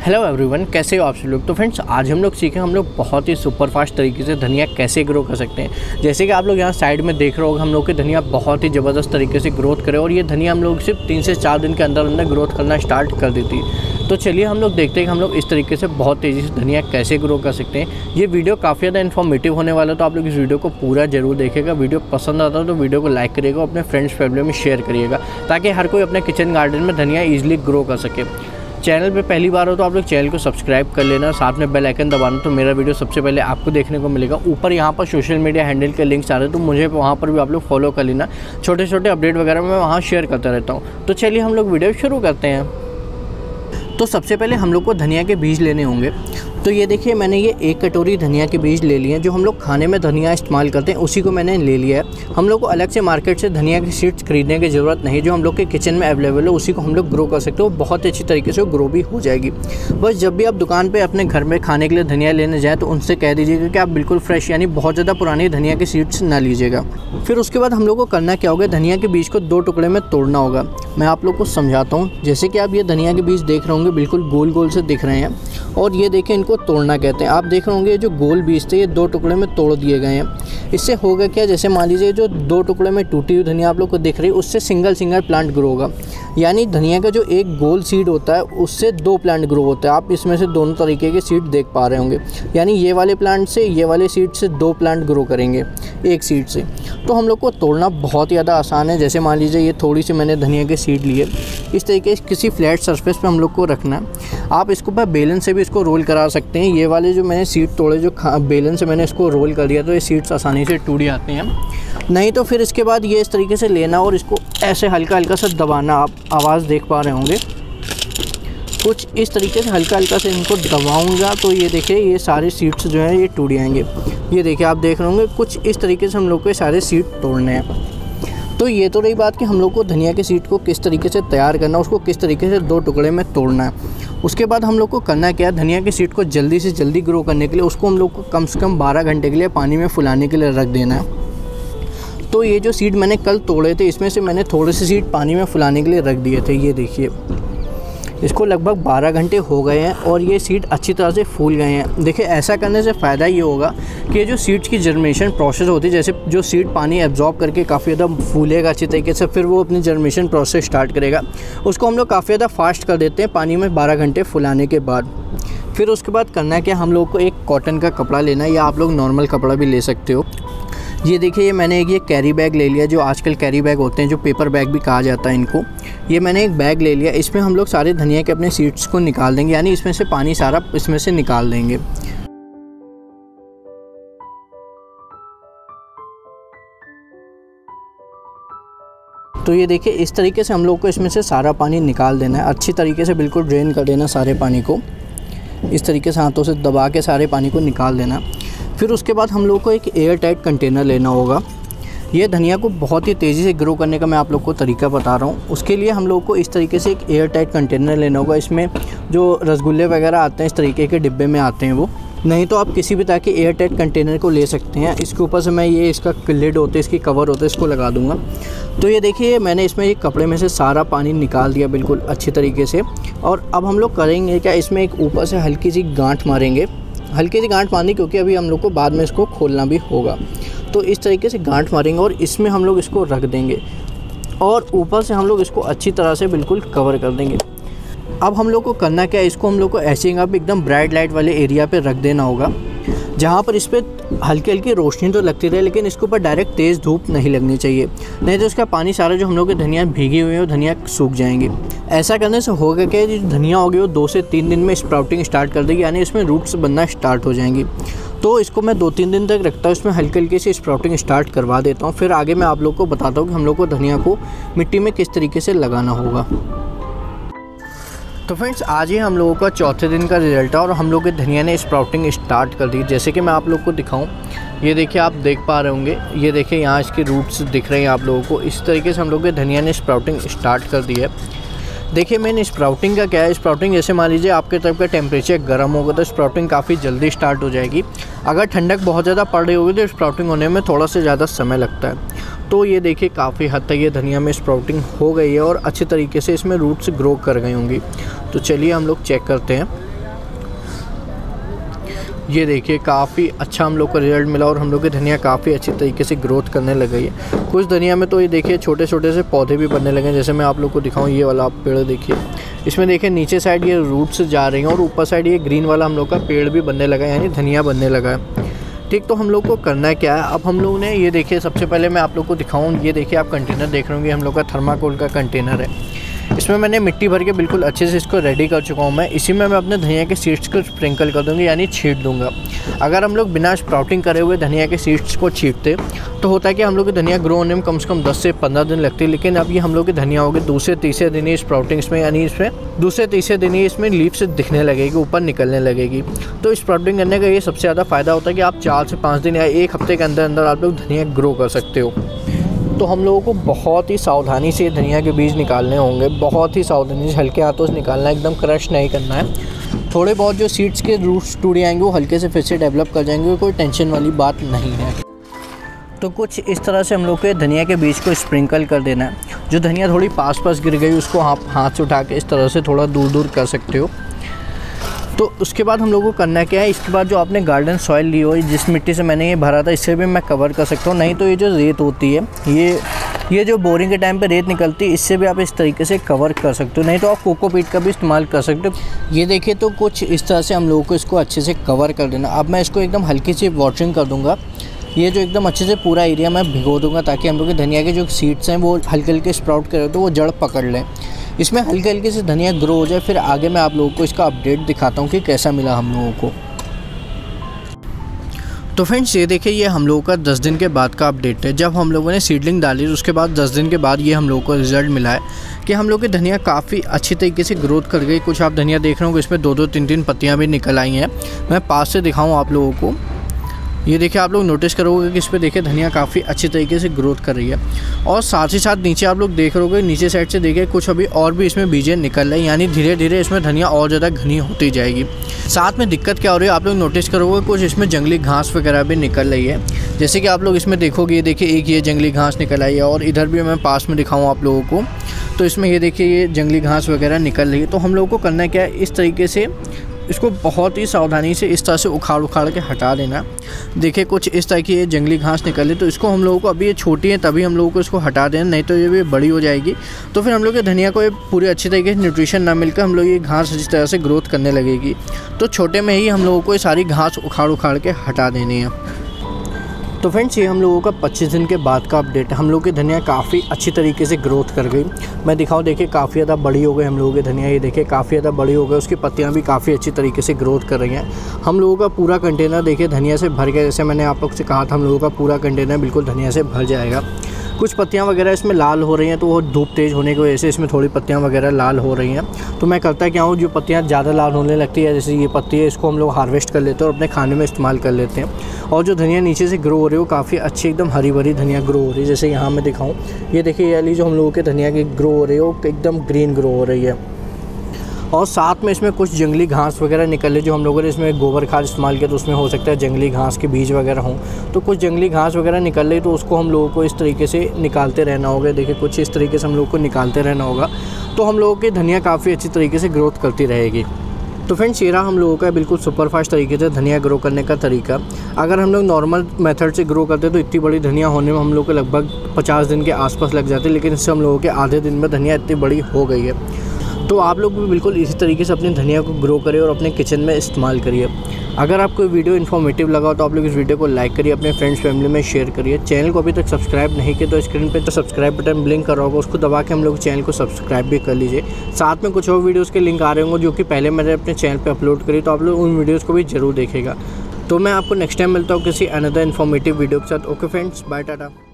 Hello everyone, कैसे हो आप सब लोग। तो फ्रेंड्स, आज हम लोग सीखें हम लोग बहुत ही सुपर फास्ट तरीके से धनिया कैसे ग्रो कर सकते हैं। जैसे कि आप लोग यहाँ साइड में देख रहे हो, हम लोग के धनिया बहुत ही ज़बरदस्त तरीके से ग्रोथ करे और ये धनिया हम लोग सिर्फ 3 से 4 दिन के अंदर अंदर ग्रोथ करना स्टार्ट कर देती है। तो चलिए हम लोग देखते हैं कि हम लोग इस तरीके से बहुत तेज़ी से धनिया कैसे ग्रो कर सकते हैं। ये वीडियो काफ़ी ज़्यादा इन्फॉर्मेटिव होने वाला है, तो आप लोग इस वीडियो को पूरा जरूर देखेगा। वीडियो पसंद आता है तो वीडियो को लाइक करिएगा, अपने फ्रेंड्स फैमिली में शेयर करिएगा, ताकि हर कोई अपने किचन गार्डन में धनिया ईजिली ग्रो कर सके। चैनल पे पहली बार हो तो आप लोग चैनल को सब्सक्राइब कर लेना, साथ में बेल आइकन दबाना, तो मेरा वीडियो सबसे पहले आपको देखने को मिलेगा। ऊपर यहाँ पर सोशल मीडिया हैंडल के लिंक्स आ रहे हैं, तो मुझे वहाँ पर भी आप लोग फॉलो कर लेना। छोटे छोटे अपडेट वगैरह मैं वहाँ शेयर करता रहता हूँ। तो चलिए हम लोग वीडियो शुरू करते हैं। तो सबसे पहले हम लोग को धनिया के बीज लेने होंगे। तो ये देखिए, मैंने ये 1 कटोरी धनिया के बीज ले लिए हैं। जो हम लोग खाने में धनिया इस्तेमाल करते हैं उसी को मैंने ले लिया है। हम लोग को अलग से मार्केट से धनिया की सीड्स खरीदने की ज़रूरत नहीं। जो हम लोग के किचन में अवेलेबल है उसी को हम लोग ग्रो कर सकते हो। बहुत अच्छी तरीके से ग्रो भी हो जाएगी। बस जब भी आप दुकान पर अपने घर में खाने के लिए धनिया लेने जाएँ तो उनसे कह दीजिएगा कि आप बिल्कुल फ्रेश यानी बहुत ज़्यादा पुरानी धनिया की सीड्स ना लीजिएगा। फिर उसके बाद हम लोग को करना क्या होगा, धनिया के बीज को 2 टुकड़े में तोड़ना होगा। मैं आप लोग को समझाता हूँ। जैसे कि आप ये धनिया के बीज देख रहे होंगे, बिल्कुल गोल गोल से दिख रहे हैं, और ये देखिए इनको तोड़ना कहते हैं। आप देख रहे होंगे जो गोल बीज थे ये 2 टुकड़े में तोड़ दिए गए हैं। इससे होगा क्या, जैसे मान लीजिए जो 2 टुकड़े में टूटी हुई धनिया आप लोग को दिख रही है, उससे सिंगल प्लांट ग्रो होगा। यानी धनिया का जो एक गोल सीड होता है उससे 2 प्लांट ग्रो होता है। आप इसमें से दोनों तरीके के सीड देख पा रहे होंगे। यानी ये वाले प्लांट से, ये वाले सीड से 2 प्लांट ग्रो करेंगे एक सीड से। तो हम लोग को तोड़ना बहुत ज़्यादा आसान है। जैसे मान लीजिए ये थोड़ी सी मैंने धनिया के सीड लिए, इस तरीके से किसी फ्लैट सरफेस पे हम लोग को रखना है। आप इसको बेलन से भी इसको रोल करा सकते हैं। ये वाले जो मैंने सीड तोड़े, जो बेलन से मैंने इसको रोल कर दिया, तो ये सीड्स आसानी से टूट जाते हैं। नहीं तो फिर इसके बाद ये इस तरीके से लेना और इसको ऐसे हल्का हल्का सा दबाना। आप आवाज़ देख पा रहे होंगे, कुछ इस तरीके से हल्का हल्का से इनको दबाऊंगा तो ये देखिए ये सारे सीड्स जो हैं ये टूट जाएंगे। ये देखिए आप देख रहे होंगे, कुछ इस तरीके से हम लोग को सारे सीड तोड़ने हैं। तो ये तो रही बात कि हम लोग को धनिया के सीड को किस तरीके से तैयार करना है, उसको किस तरीके से 2 टुकड़े में तोड़ना है। उसके बाद हम लोग को करना क्या है, धनिया के सीड को जल्दी से जल्दी ग्रो करने के लिए उसको हम लोग को कम से कम 12 घंटे के लिए पानी में फुलाने के लिए रख देना है। तो ये जो सीड मैंने कल तोड़े थे, इसमें से मैंने थोड़े से सीड पानी में फुलाने के लिए रख दिए थे। ये देखिए, इसको लगभग 12 घंटे हो गए हैं और ये सीड अच्छी तरह से फूल गए हैं। देखिए, ऐसा करने से फ़ायदा ये होगा कि जो सीड्स की जर्मिनेशन प्रोसेस होती है, जैसे जो सीड पानी एब्जॉर्ब करके काफ़ी ज़्यादा फूलेगा अच्छी तरीके से, फिर वो अपनी जर्मिनेशन प्रोसेस स्टार्ट करेगा। उसको हम लोग काफ़ी ज़्यादा फास्ट कर देते हैं पानी में 12 घंटे फुलाने के बाद। फिर उसके बाद करना है कि हम लोग को एक कॉटन का कपड़ा लेना है, या आप लोग नॉर्मल कपड़ा भी ले सकते हो। ये देखिए, ये मैंने एक कैरी बैग ले लिया, जो आजकल कैरी बैग होते हैं, जो पेपर बैग भी कहा जाता है इनको। ये मैंने एक बैग ले लिया। इसमें हम लोग सारे धनिया के अपने सीड्स को निकाल देंगे, यानी इसमें से पानी सारा इसमें से निकाल देंगे। तो ये देखिए, इस तरीके से हम लोग को इसमें से सारा पानी निकाल देना है। अच्छी तरीके से बिल्कुल ड्रेन कर देना सारे पानी को। इस तरीके से हाथों से दबा के सारे पानी को निकाल देना। फिर उसके बाद हम लोग को एक एयर टाइट कंटेनर लेना होगा। ये धनिया को बहुत ही तेज़ी से ग्रो करने का मैं आप लोग को तरीका बता रहा हूँ। उसके लिए हम लोग को इस तरीके से एक एयर टाइट कंटेनर लेना होगा। इसमें जो रसगुल्ले वगैरह आते हैं इस तरीके के डिब्बे में आते हैं वो, नहीं तो आप किसी भी तरह के एयर टाइट कंटेनर को ले सकते हैं। इसके ऊपर से मैं ये इसका लिड होता है, इसकी कवर होता है, इसको लगा दूँगा। तो ये देखिए, मैंने इसमें एक कपड़े में से सारा पानी निकाल दिया बिल्कुल अच्छी तरीके से। और अब हम लोग करेंगे क्या, इसमें एक ऊपर से हल्की सी गांठ मारेंगे। हल्की सी गांठ मारनी, क्योंकि अभी हम लोग को बाद में इसको खोलना भी होगा। तो इस तरीके से गांठ मारेंगे और इसमें हम लोग इसको रख देंगे और ऊपर से हम लोग इसको अच्छी तरह से बिल्कुल कवर कर देंगे। अब हम लोग को करना क्या है, इसको हम लोग को ऐसे ही एकदम ब्राइट लाइट वाले एरिया पे रख देना होगा, जहाँ पर इस पर हल्की हल्की रोशनी तो लगती रहे, लेकिन इसके ऊपर डायरेक्ट तेज़ धूप नहीं लगनी चाहिए। नहीं तो इसका पानी सारा जो हम लोग के धनिया भीगी हुई है वो धनिया सूख जाएंगी। ऐसा करने से होगा क्या, जो धनिया होगी वो 2 से 3 दिन में स्प्राउटिंग स्टार्ट कर देगी, यानी इसमें रूट्स बनना स्टार्ट हो जाएंगी। तो इसको मैं 2-3 दिन तक रखता हूँ, इसमें हल्की हल्की सी स्प्राउटिंग स्टार्ट करवा देता हूँ। फिर आगे मैं आप लोग को बताता हूँ कि हम लोग को धनिया को मिट्टी में किस तरीके से लगाना होगा। तो फ्रेंड्स, आज ही हम लोगों का 4थे दिन का रिजल्ट है और हम लोग के धनिया ने स्प्राउटिंग स्टार्ट कर दी। जैसे कि मैं आप लोग को दिखाऊं, ये देखिए, आप देख पा रहे होंगे, ये देखिए यहाँ इसके रूट्स दिख रहे हैं आप लोगों को। इस तरीके से हम लोग के धनिया ने स्प्राउटिंग स्टार्ट कर दी है। देखिए, मेन स्प्राउटिंग का क्या है, स्प्राउटिंग जैसे मान लीजिए आपके तरफ का टेम्परेचर गर्म होगा तो स्प्राउटिंग काफ़ी जल्दी स्टार्ट हो जाएगी। अगर ठंडक बहुत ज़्यादा पड़ रही होगी तो स्प्राउटिंग होने में थोड़ा सा ज़्यादा समय लगता है। तो ये देखिए, काफ़ी हद तक ये धनिया में स्प्राउटिंग हो गई है और अच्छे तरीके से इसमें रूट्स ग्रो कर गई होंगी। तो चलिए हम लोग चेक करते हैं। ये देखिए काफ़ी अच्छा हम लोग को रिजल्ट मिला और हम लोग की धनिया काफ़ी अच्छी तरीके से ग्रोथ करने लग गई है। कुछ धनिया में तो ये देखिए छोटे छोटे से पौधे भी बनने लगे हैं। जैसे मैं आप लोग को दिखाऊं, ये वाला आप पेड़ देखिए, इसमें देखिए नीचे साइड ये रूट्स जा रही हैं और ऊपर साइड ये ग्रीन वाला हम लोग का पेड़ भी बनने लगा है, यानी धनिया बनने लगा है। ठीक, तो हम लोग को करना क्या है, अब हम लोग ने ये देखिए सबसे पहले मैं आप लोग को दिखाऊँ, ये देखिए आप कंटेनर देख रहे होंगे, हम लोग का थर्माकोल का कंटेनर है। इसमें मैंने मिट्टी भर के बिल्कुल अच्छे से इसको रेडी कर चुका हूँ मैं। इसी में मैं अपने धनिया के सीड्स को स्प्रिंकल कर दूँगी, यानी छींट दूँगा। अगर हम लोग बिना स्प्राउटिंग करे हुए धनिया के सीड्स को छींटते तो होता है कि हम लोग की धनिया ग्रो होने में कम से कम 10 से 15 दिन लगती है। लेकिन अब ये हम लोग की धनिया होगी दूसरे तीसरे दिन ही स्प्राउटिंग इसमें, यानी इसमें दूसरे तीसरे दिन ही इसमें लीव्स दिखने लगेगी, ऊपर निकलने लगेगी। तो स्प्राउटिंग करने का ये सबसे ज़्यादा फ़ायदा होता है कि आप 4 से 5 दिन या 1 हफ्ते के अंदर अंदर आप लोग धनिया ग्रो कर सकते हो। तो हम लोगों को बहुत ही सावधानी से धनिया के बीज निकालने होंगे, बहुत ही सावधानी से, हल्के हाथों से निकालना है, एकदम क्रश नहीं करना है। थोड़े बहुत जो सीड्स के रूट्स टूट जाएंगे वो हल्के से फिर से डेवलप कर जाएंगे, कोई टेंशन वाली बात नहीं है। तो कुछ इस तरह से हम लोग के धनिया के बीज को स्प्रिंकल कर देना है। जो धनिया थोड़ी पास गिर गई उसको आप हाथ से उठा के इस तरह से थोड़ा दूर दूर कर सकते हो। तो उसके बाद हम लोगों को करना क्या है, इसके बाद जो आपने गार्डन सॉइल ली हो, जिस मिट्टी से मैंने ये भरा था, इससे भी मैं कवर कर सकता हूँ। नहीं तो ये जो रेत होती है, ये जो बोरिंग के टाइम पे रेत निकलती है, इससे भी आप इस तरीके से कवर कर सकते हो। नहीं तो आप कोकोपीट का भी इस्तेमाल कर सकते हो। ये देखिए, तो कुछ इस तरह से हम लोगों को इसको अच्छे से कवर कर देना। अब मैं इसको एकदम हल्की सी वाटरिंग कर दूँगा। ये जो एकदम अच्छे से पूरा एरिया मैं भिगो दूँगा ताकि हम लोग के धनिया के जो सीड्स हैं वो हल्के हल्के स्प्राउट करें तो वो जड़ पकड़ लें, इसमें हल्के हल्के से धनिया ग्रो हो जाए। फिर आगे मैं आप लोगों को इसका अपडेट दिखाता हूँ कि कैसा मिला हम लोगों को। तो फ्रेंड्स, ये देखिए, ये हम लोगों का 10 दिन के बाद का अपडेट है। जब हम लोगों ने सीडलिंग डाली उसके बाद 10 दिन के बाद ये हम लोगों को रिज़ल्ट मिला है कि हम लोग की धनिया काफ़ी अच्छी तरीके से ग्रोथ कर गई। कुछ आप धनिया देख रहे होंगे, इसमें 2-2, 3-3 पत्तियाँ भी निकल आई हैं। मैं पास से दिखाऊँ आप लोगों को, ये देखिए, आप लोग नोटिस करोगे कि इस पर देखिए धनिया काफ़ी अच्छी तरीके से ग्रोथ कर रही है। और साथ ही साथ नीचे आप लोग देख रहे होगे, नीचे साइड से देखिए कुछ अभी और भी इसमें बीजें निकल रही हैं, यानी धीरे धीरे इसमें धनिया और ज़्यादा घनी होती जाएगी। साथ में दिक्कत क्या हो रही है, आप लोग नोटिस करोगे कुछ इसमें जंगली घास वगैरह भी निकल रही है। जैसे कि आप लोग इसमें देखोगे, ये देखिए एक ये जंगली घास निकल आई है और इधर भी मैं पास में दिखाऊँ आप लोगों को, तो इसमें ये देखिए ये जंगली घास वगैरह निकल रही है। तो हम लोगों को करना क्या है, इस तरीके से इसको बहुत ही सावधानी से इस तरह से उखाड़ के हटा देना। देखिए कुछ इस तरह की ये जंगली घास निकले, तो इसको हम लोगों को, अभी ये छोटी है तभी हम लोगों को इसको हटा देना, नहीं तो ये भी बड़ी हो जाएगी। तो फिर हम लोग के धनिया को ये पूरी अच्छी तरीके से न्यूट्रिशन ना मिलकर हम लोग ये घास इस तरह से ग्रोथ करने लगेगी। तो छोटे में ही हम लोगों को ये सारी घास उखाड़ के हटा देनी है। तो फ्रेंड्स, ये हम लोगों का 25 दिन के बाद का अपडेट है। हम लोग की धनिया काफ़ी अच्छी तरीके से ग्रोथ कर गई। मैं दिखाऊं, देखिए काफ़ी ज़्यादा बड़ी हो गई हम लोगों की धनिया। ये देखिए काफ़ी ज़्यादा बड़ी हो गई, उसकी पत्तियां भी काफ़ी अच्छी तरीके से ग्रोथ कर रही हैं। हम लोगों का पूरा कंटेनर देखिए धनिया से भर गया। जैसे मैंने आप लोग से कहा था, हम लोगों का पूरा कंटेनर बिल्कुल धनिया से भर जाएगा। कुछ पत्तियां वगैरह इसमें लाल हो रही हैं, तो वो धूप तेज़ होने की वजह से इसमें थोड़ी पत्तियां वगैरह लाल हो रही हैं। तो मैं करता क्या हूँ, जो पत्तियां ज़्यादा लाल होने लगती है, जैसे ये पत्ती है, इसको हम लोग हार्वेस्ट कर लेते हैं और अपने खाने में इस्तेमाल कर लेते हैं। और जो धनिया नीचे से ग्रो हो रही है वो काफ़ी अच्छी एकदम हरी भरी धनिया ग्रो हो रही है। जैसे यहाँ मैं दिखाऊँ, ये देखिए ये वाली जो हम लोगों के धनिया की ग्रो हो रही है वो एकदम ग्रीन ग्रो हो रही है। और साथ में इसमें कुछ जंगली घास वगैरह निकले, जो हम लोगों ने इसमें गोबर खाद इस्तेमाल किया, तो उसमें हो सकता है जंगली घास के बीज वगैरह हों। तो कुछ जंगली घास वगैरह निकल रही, तो उसको हम लोगों को इस तरीके से निकालते रहना होगा। देखिए कुछ इस तरीके से हम लोग को निकालते रहना होगा, तो हम लोगों की धनिया काफ़ी अच्छी तरीके से ग्रोथ करती रहेगी। तो फ्रेंड्स, ये रहा हम लोगों का बिल्कुल सुपर फास्ट तरीके से धनिया ग्रो करने का तरीका। अगर हम लोग नॉर्मल मेथड से ग्रो करते तो इतनी बड़ी धनिया होने में हम लोग को लगभग 50 दिन के आसपास लग जाते, लेकिन इससे हम लोगों के आधे दिन में धनिया इतनी बड़ी हो गई है। तो आप लोग भी बिल्कुल इसी तरीके से अपनी धनिया को ग्रो करिए और अपने किचन में इस्तेमाल करिए। अगर आपको वीडियो इन्फॉर्मेटिव लगा हो तो आप लोग इस वीडियो को लाइक करिए, अपने फ्रेंड्स फैमिली में शेयर करिए। चैनल को अभी तक सब्सक्राइब नहीं किया तो स्क्रीन पे तो सब्सक्राइब बटन ब्लिंक कर रहा होगा, उसको दबा के हम लोग चैनल को सब्सक्राइब भी कर लीजिए। साथ में कुछ और वीडियोज़ के लिंक आ रहे होंगे जो कि पहले मैंने अपने चैनल पर अपलोड करी, तो आप लोग उन वीडियोज़ को भी जरूर देखेगा। तो मैं आपको नेक्स्ट टाइम मिलता हूँ किसी अनदर इन्फॉर्मेटिव वीडियो के साथ। Okay friends, bye, Tata.